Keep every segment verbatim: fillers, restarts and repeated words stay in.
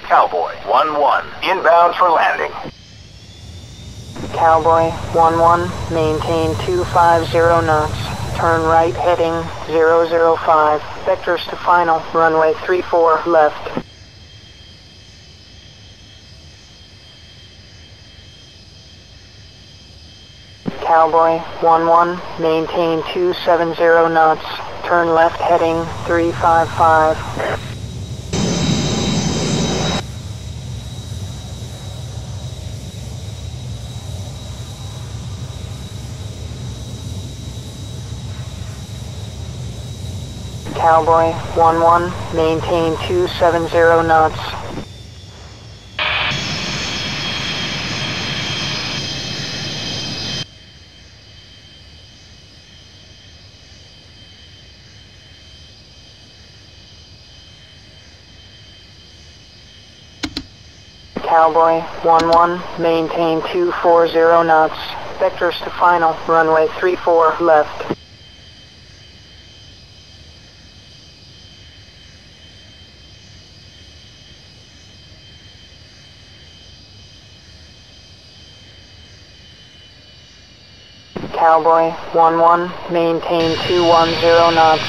Cowboy one one, inbound for landing. Cowboy one one, maintain two five zero knots. Turn right heading zero zero five. Vectors to final, runway three four left. Cowboy one one, maintain two seven zero knots. Turn left heading three five five. Cowboy one one, maintain two seven zero knots. Cowboy one one, maintain two four zero knots. Vectors to final, runway three four left. Cowboy one one, maintain two one zero knots.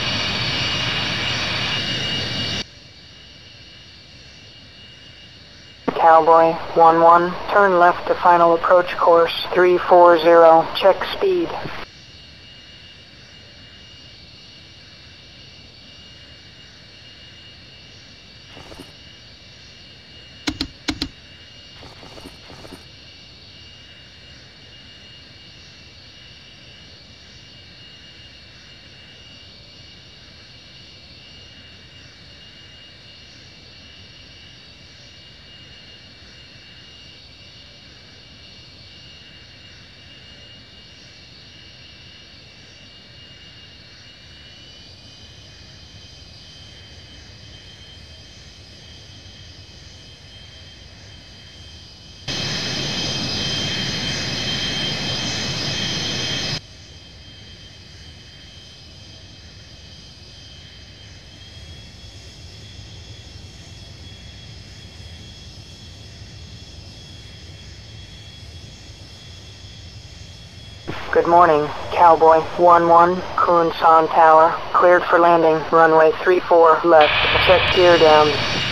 Cowboy one one, turn left to final approach course three four zero, check speed. Good morning, Cowboy one one, Kunsan Tower, cleared for landing, runway three four left, check gear down.